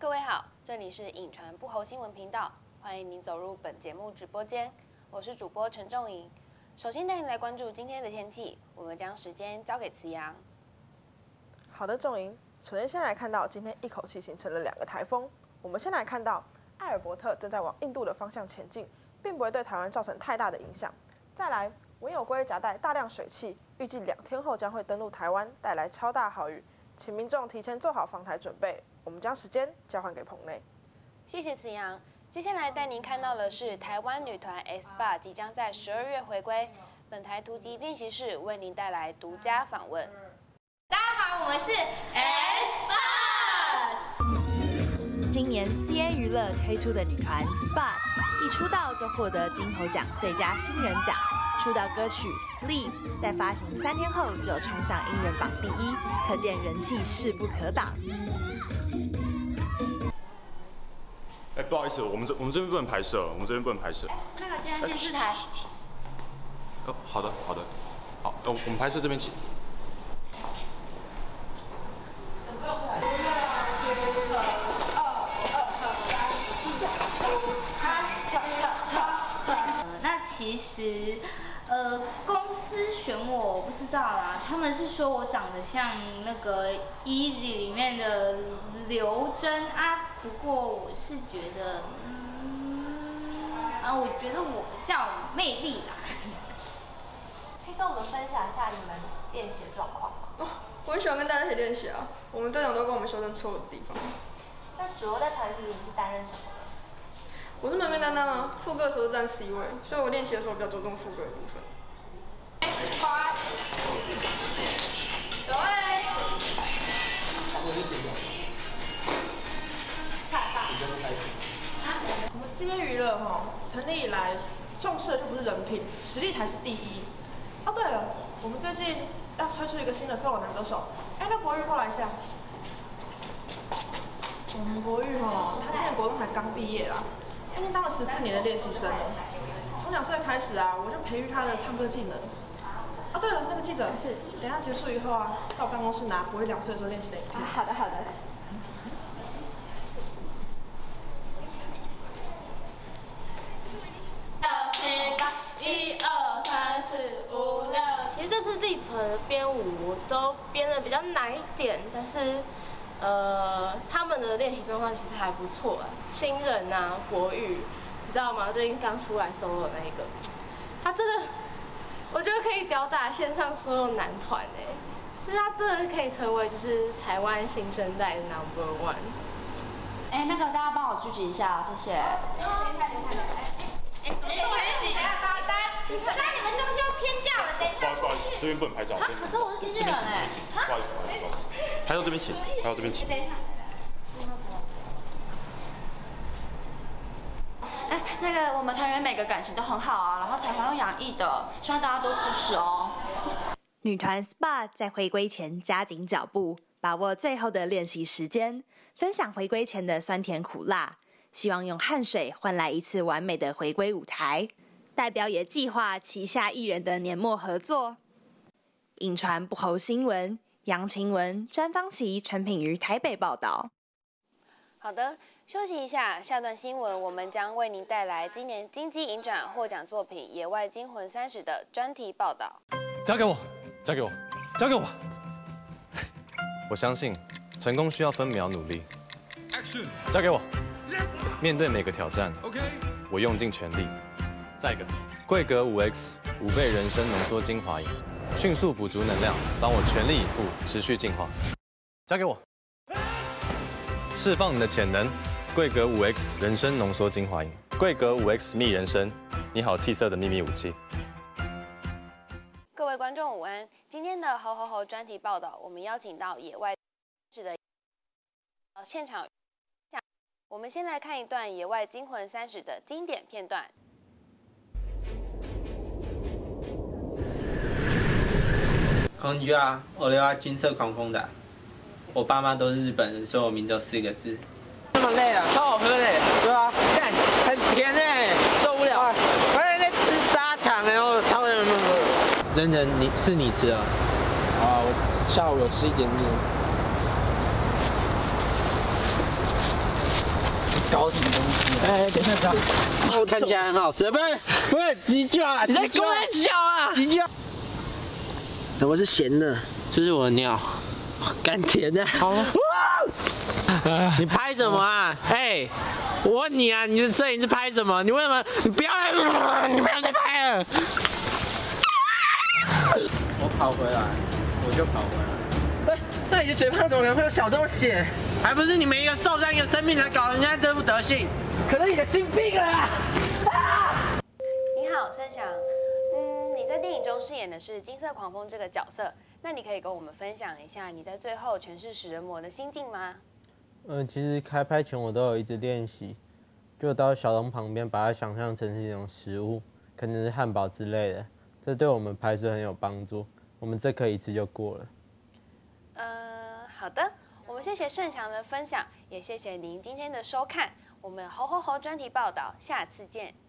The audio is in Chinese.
各位好，这里是影传不侯新闻频道，欢迎您走入本节目直播间，我是主播陈仲莹。首先带您来关注今天的天气，我们将时间交给慈阳。 好的，仲莹，首先来看到今天一口气形成了2个台风。我们先来看到艾尔伯特正在往印度的方向前进，并不会对台湾造成太大的影响。再来，文有龟夹带大量水汽，预计2天后将会登陆台湾，带来超大豪雨，请民众提前做好防台准备。我们将时间交还给棚内。 谢谢慈阳。接下来带您看到的是台湾女团 aespa 即将在12月回归，本台突击练习室为您带来独家访问。 大家好，我们是 aespa。 今年 CA 娱乐推出的女团 Spot 一出道就获得金猴奖最佳新人奖，出道歌曲《Leave》在发行3天后就冲上音乐榜第1，可见人气势不可挡。 不好意思，我们这边不能拍摄，那个今天电视台。 哦，好的，好，我们拍摄这边请。 那其实，公司选我不知道啦，他们是说我长得像那个 Easy 里面的刘真啊，不过我是觉得，我觉得我比较有魅力啦。 可以跟我们分享一下你们练习的状况吗？ 哦，我很喜欢跟大家一起练习啊，我们队长都跟我们修正错误的地方。 那主要在团体里你是担任什么的？ 我是门面担当啊，副歌的时候站 C 位，所以我练习的时候比较着重副歌的部分。 走位。 我们 CA 娱乐成立以来重视的就不是人品，实力才是第一。哦，对了，我们最近要推出一个新的 solo 男歌手，那博玉过来一下。我们博玉他今年国中才刚毕业啦，已经当了14年的练习生了。从2岁开始啊，我就培育他的唱歌技能。哦，对了，那个记者是，等一下结束以后啊，到我办公室拿博玉2岁的时候练习的影片。 好的。 1、2、3、4、5、6。其实这次 Leap 的编舞都编得比较难一点，但是他们的练习状况其实还不错。新人啊，国语，你知道吗？最近刚出来 solo 的那一个，他真的，我觉得可以吊打线上所有男团就是他真的可以成为就是台湾新生代的 No.1。 那个大家帮我聚集一下，谢谢。 怎么这么挤啊？那你们中修偏掉了，等一下。 不好意思，这边不能拍照。 可是我是机器人不好意思，拍到这边请， 等一下。 那个我们团员每个感情都很好啊，然后才华又洋溢的，希望大家多支持哦。 女团 Spot 在回归前加紧脚步，把握最后的练习时间，分享回归前的酸甜苦辣，希望用汗水换来一次完美的回归舞台。代表也计划旗下艺人的年末合作。影传不侯新闻，杨晴雯、詹芳琪、陈品瑜台北报道。 好的，休息一下，下段新闻我们将为您带来今年金鸡影展获奖作品《野外惊魂30》的专题报道。 交给我！我相信成功需要分秒努力。交给我！面对每个挑战，我用尽全力。再一个，桂格5X 5倍人参浓缩精华饮，迅速补足能量，帮我全力以赴，持续进化。交给我！释放你的潜能，桂格5X 人参浓缩精华饮，桂格5X 蜜人参，你好气色的秘密武器。 各位观众午安，今天的猴猴猴专题报道，我们邀请到野外的现场，我们先来看一段《野外惊魂30》的经典片段。 こんにちは，我叫金色狂风的。我爸妈都是日本人，所以我名字有4个字。 这么累啊，超好喝的。对啊，干，很甜受不了。我还在吃砂糖我超人。 真人，你吃啊？ 啊，我下午有吃一点点。 搞什么东西？哎，等一下，我看起来很好吃，不是鸡脚啊！你在跟我叫啊？鸡脚，怎么是咸的？这是我的尿，甘甜的。好了。你拍什么啊？哎，我问你啊，你的摄影师拍什么？你为什么？你不要再拍了！ 我跑回来，我就跑回来。 那你的嘴巴怎么可能会有小洞血？还不是你们一个受伤一个生命才搞人家这副德行？可能你的心病了啊！ 你好，盛祥。你在电影中饰演的是金色狂风这个角色，那你可以跟我们分享一下你在最后诠释食人魔的心境吗？ 其实开拍前我都有一直练习，就到小龙旁边把它想象成是一种食物，可能是汉堡之类的，这对我们拍摄很有帮助。我们这可以一次就过了。 好的，我们谢谢盛祥的分享，也谢谢您今天的收看。我们猴猴猴专题报道，下次见。